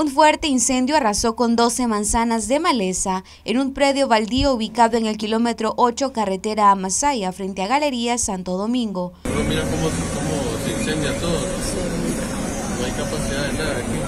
Un fuerte incendio arrasó con 12 manzanas de maleza en un predio baldío ubicado en el kilómetro 8 carretera a Masaya, frente a Galerías Santo Domingo. Mira cómo se incendia todo, ¿no? No hay capacidad de nada aquí.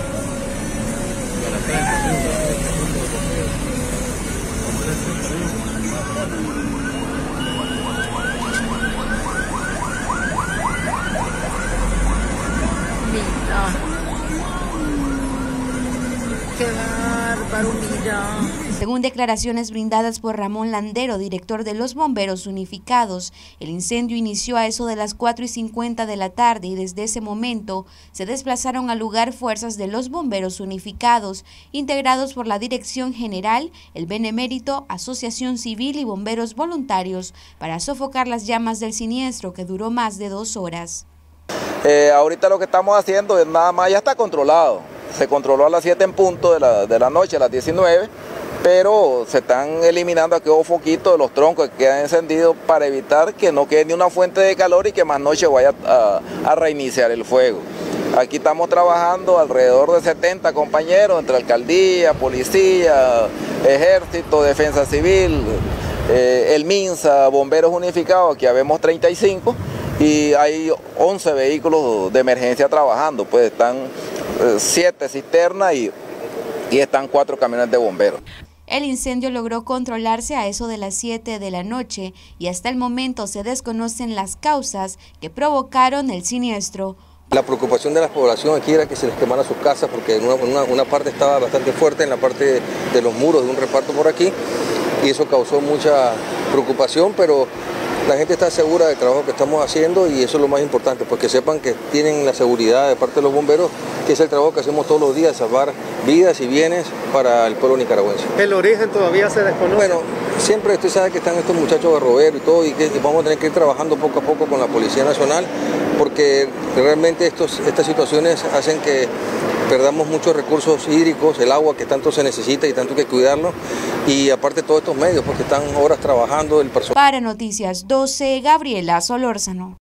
¡Qué bárbaro, mira! Según declaraciones brindadas por Ramón Landero, director de los Bomberos Unificados, el incendio inició a eso de las 4:50 de la tarde y desde ese momento se desplazaron al lugar fuerzas de los Bomberos Unificados, integrados por la Dirección General, el Benemérito, Asociación Civil y Bomberos Voluntarios, para sofocar las llamas del siniestro que duró más de 2 horas. Ahorita lo que estamos haciendo es nada más, ya está controlado. Se controló a las 7 en punto de la noche, a las 19, pero se están eliminando aquellos foquitos de los troncos que quedan encendidos para evitar que no quede ni una fuente de calor y que más noche vaya a reiniciar el fuego. Aquí estamos trabajando alrededor de 70 compañeros, entre alcaldía, policía, ejército, defensa civil, el MINSA, bomberos unificados, aquí habemos 35 y hay 11 vehículos de emergencia trabajando, pues están 7 cisternas y están 4 camiones de bomberos. El incendio logró controlarse a eso de las 7 de la noche y hasta el momento se desconocen las causas que provocaron el siniestro. La preocupación de la población aquí era que se les quemara sus casas porque una parte estaba bastante fuerte en la parte de los muros de un reparto por aquí y eso causó mucha preocupación, pero la gente está segura del trabajo que estamos haciendo y eso es lo más importante, pues que sepan que tienen la seguridad de parte de los bomberos, que es el trabajo que hacemos todos los días, salvar vidas y bienes para el pueblo nicaragüense. ¿El origen todavía se desconoce? Bueno, siempre usted sabe que están estos muchachos de Robero y todo, y que vamos a tener que ir trabajando poco a poco con la Policía Nacional, porque realmente estas situaciones hacen que perdamos muchos recursos hídricos, el agua que tanto se necesita y tanto hay que cuidarlo, y aparte todos estos medios, porque están horas trabajando el personal. Para Noticias 12, Gabriela Solórzano.